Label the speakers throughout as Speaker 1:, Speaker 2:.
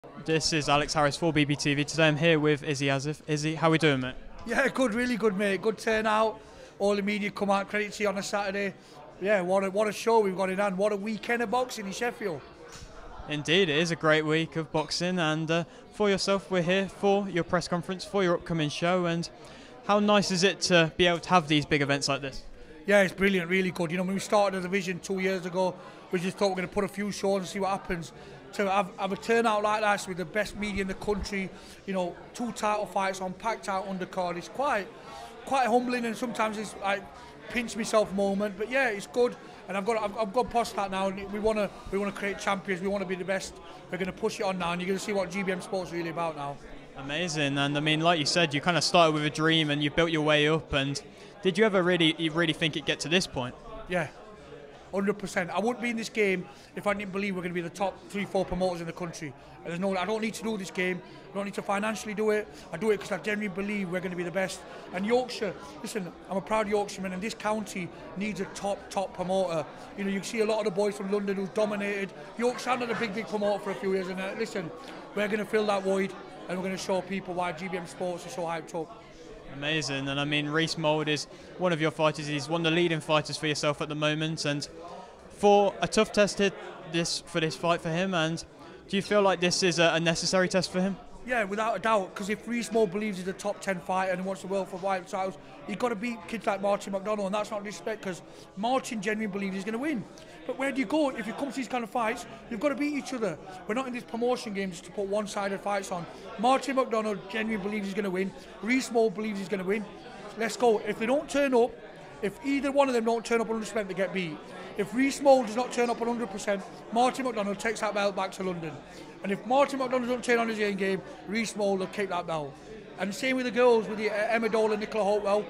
Speaker 1: This is Alex Harris for BBTV. Today I'm here with Izzy Asif. Izzy, how are we doing, mate?
Speaker 2: Yeah, good, really good, mate. Good turnout. All the media come out, credit to you on a Saturday. Yeah, what a show we've got in hand. What a weekend of boxing in Sheffield.
Speaker 1: Indeed, it is a great week of boxing, and for yourself, we're here for your press conference, for your upcoming show, and how nice is it to be able to have these big events like this?
Speaker 2: Yeah, it's brilliant, really good. You know, when we started the division 2 years ago, we just thought we were going to put a few shows and see what happens. To have a turnout like that with the best media in the country, you know, 2 title fights on packed out undercard, it's quite humbling, and sometimes it's like pinch myself moment. But yeah, it's good, and I've got past that now. And we want to create champions. We want to be the best. We're going to push it on now, and you're going to see what GBM Sports is really about now.
Speaker 1: Amazing, and I mean, like you said, you kind of started with a dream, and you built your way up. And did you ever really think it'd get to this point?
Speaker 2: Yeah. 100%. I wouldn't be in this game if I didn't believe we're going to be the top 3-4 promoters in the country. I don't need to do this game. I don't need to financially do it. I do it because I genuinely believe we're going to be the best. And Yorkshire, listen, I'm a proud Yorkshireman, and this county needs a top promoter. You know, you see a lot of the boys from London who've dominated. Yorkshire had a big promoter for a few years, and listen, we're going to fill that void, and we're going to show people why GBM Sports is so hyped up.
Speaker 1: Amazing, and I mean, Reece Mould is one of your fighters. He's one of the leading fighters for yourself at the moment, and for a tough test hit this fight for him. And do you feel like this is a necessary test for him?
Speaker 2: Yeah, without a doubt, because if Reece Mould believes he's a top 10 fighter and he wants the world for white titles, he's got to beat kids like Martin McDonald, and that's not disrespect, because Martin genuinely believes he's going to win. But where do you go? If you come to these kind of fights, you've got to beat each other. We're not in this promotion game just to put one-sided fights on. Martin McDonald genuinely believes he's going to win. Reece Mould believes he's going to win. Let's go. If they don't turn up, if either one of them don't turn up 100%, they get beat. If Reece Mould does not turn up 100%, Martin McDonald takes that belt back to London. And if Martin McDonald doesn't turn on his A game, Reece Mould will kick that belt. And same with the girls, with the Emma Dole and Nicola Hopewell.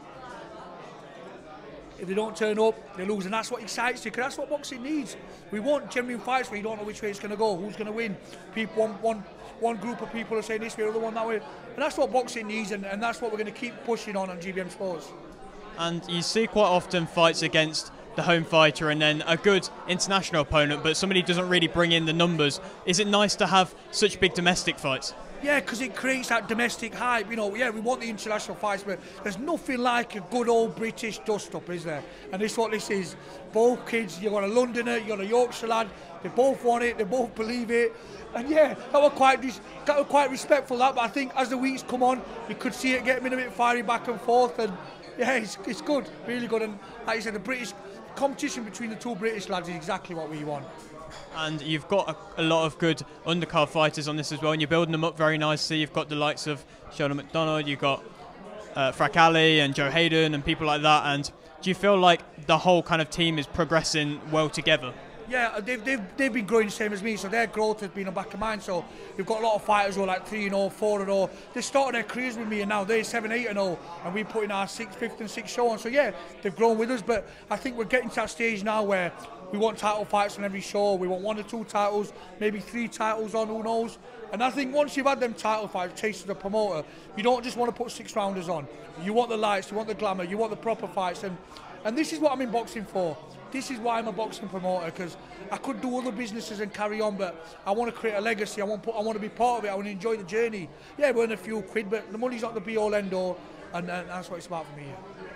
Speaker 2: If they don't turn up, they lose, and that's what excites you, because that's what boxing needs. We want genuine fights where you don't know which way it's going to go, who's going to win. People, one group of people are saying this way, the other one that way, and that's what boxing needs, and that's what we're going to keep pushing on GBM Sports.
Speaker 1: And you see quite often fights against the home fighter and then a good international opponent, but somebody doesn't really bring in the numbers. Is it nice to have such big domestic fights?
Speaker 2: Yeah, because it creates that domestic hype. You know, yeah, we want the international fights, but there's nothing like a good old British dust-up, is there? And this is what this is. Both kids, you've got a Londoner, you've got a Yorkshire lad, they both want it, they both believe it. And yeah, that was quite respectful, that, but I think as the weeks come on, you could see it getting a bit fiery back and forth, and yeah, it's good, really good. And like you said, the British competition between the 2 British lads is exactly what we want.
Speaker 1: And you've got a lot of good undercard fighters on this as well, and you're building them up very nicely. You've got the likes of Sheldon McDonald, you've got Frank Ali and Joe Hayden and people like that. And do you feel like the whole kind of team is progressing well together? Yeah,
Speaker 2: they've been growing the same as me, so their growth has been on back of mine. So we've got a lot of fighters who are like 3-0, 4-0. They started their careers with me, and now they're 7-8-0, and we put in our 5th and 6th show on. So yeah, they've grown with us, but I think we're getting to that stage now where we want title fights on every show. We want 1 or 2 titles, maybe 3 titles on, who knows. And I think once you've had them title fights, taste of the promoter, you don't just want to put 6 rounders on. You want the lights, you want the glamour, you want the proper fights, and this is what I'm in boxing for. This is why I'm a boxing promoter, because I could do other businesses and carry on, but I want to create a legacy. I want to be part of it. I want to enjoy the journey. Yeah, we earn a few quid, but the money's not the be-all, end-all, and that's what it's about for me.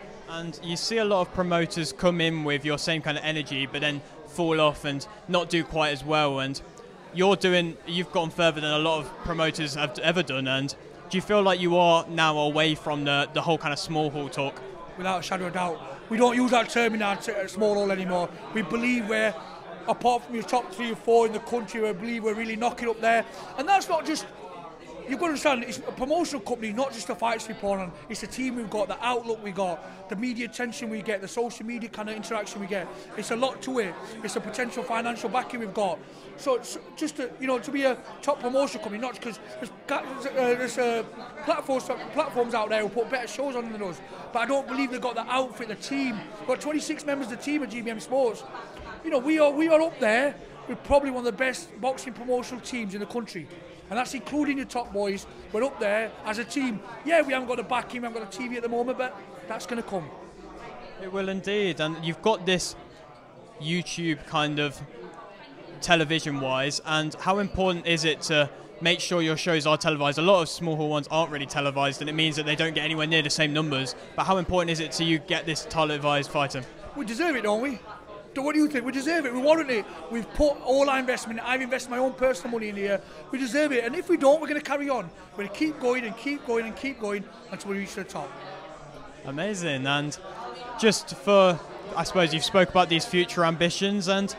Speaker 1: And you see a lot of promoters come in with your same kind of energy, but then fall off and not do quite as well. And you've gone further than a lot of promoters have ever done. And do you feel like you are now away from the whole kind of small hall talk?
Speaker 2: Without a shadow of doubt. We don't use that term in our small hall anymore. We believe we're, apart from your top 3 or 4 in the country, we believe we're really knocking up there. And that's not just, you've got to understand, it's a promotional company, not just the fights we put on. It's the team we've got, the outlook we got, the media attention we get, the social media kind of interaction we get. It's a lot to it. It's a potential financial backing we've got. So it's just to be a top promotion company, not because there's platforms out there who put better shows on than us. But I don't believe they've got the outfit, the team. We've got 26 members of the team at GBM Sports. You know, we are up there with probably one of the best boxing promotional teams in the country. And that's including the top boys. We're up there as a team. Yeah, we haven't got a backing, we haven't got a TV at the moment, but that's going to come.
Speaker 1: It will indeed. And you've got this YouTube kind of television-wise, and how important is it to make sure your shows are televised. A lot of small hall ones aren't really televised, and it means that they don't get anywhere near the same numbers. But how important is it to you get this televised fighter?
Speaker 2: We deserve it, don't we? What do you think? We deserve it. We warrant it. We've put all our investment. I've invested my own personal money in here. We deserve it. And if we don't, we're going to carry on. We're going to keep going and keep going and keep going until we reach the top.
Speaker 1: Amazing. And just for, I suppose you've spoke about these future ambitions and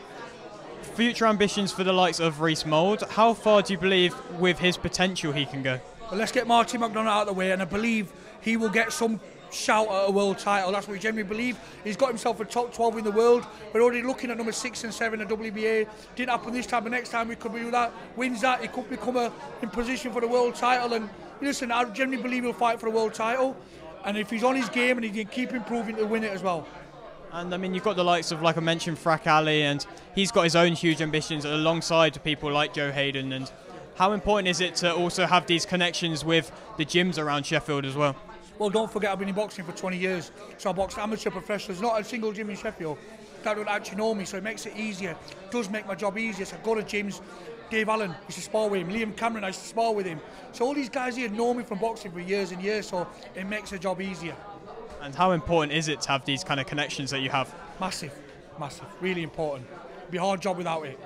Speaker 1: future ambitions for the likes of Reece Mould. How far do you believe with his potential he can go?
Speaker 2: Well, let's get Martin McDonagh out of the way, and I believe he will get some shout at a world title. That's what we generally believe. He's got himself a top 12 in the world. We're already looking at number 6 and 7 at WBA. Didn't happen this time, but next time we could do that. Wins that, he could become in position for the world title. And listen, I generally believe he'll fight for a world title. And if he's on his game and he can keep improving, to win it as well.
Speaker 1: And I mean, you've got the likes of, like I mentioned, Frak Ali, and he's got his own huge ambitions alongside people like Joe Hayden. And how important is it to also have these connections with the gyms around Sheffield as well?
Speaker 2: Well, don't forget, I've been in boxing for 20 years, so I boxed amateur professionals, not a single gym in Sheffield that don't actually know me, so it makes it easier. It does make my job easier. So I go to gyms. Dave Allen used to spar with him, Liam Cameron, I used to spar with him. So all these guys here know me from boxing for years and years, so it makes the job easier.
Speaker 1: And how important is it to have these kind of connections that you have?
Speaker 2: Massive, massive, really important. It'd be a hard job without it.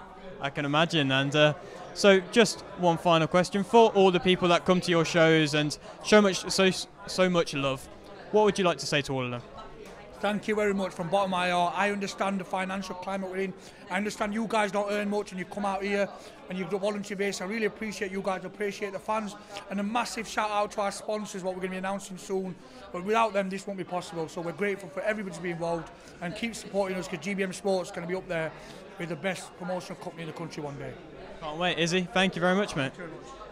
Speaker 1: I can imagine. And so just one final question for all the people that come to your shows and so much love, what would you like to say to all of them?
Speaker 2: Thank you very much from the bottom of my heart. I understand the financial climate we're in. I understand you guys don't earn much and you come out here and you've got volunteer base. I really appreciate you guys, appreciate the fans, and a massive shout out to our sponsors, what we're going to be announcing soon. But without them, this won't be possible. So we're grateful for everybody to be involved and keep supporting us, because GBM Sports is going to be up there with the best promotional company in the country one day.
Speaker 1: Can't wait, Izzy. Thank you very much, mate.
Speaker 2: Thank you very much.